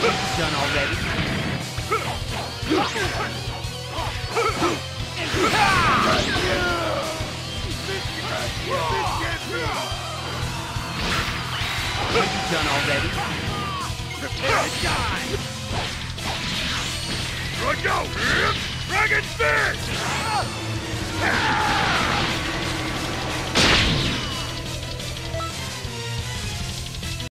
Done already? Done already? Prepare to die! Let's go! Dragon Fist!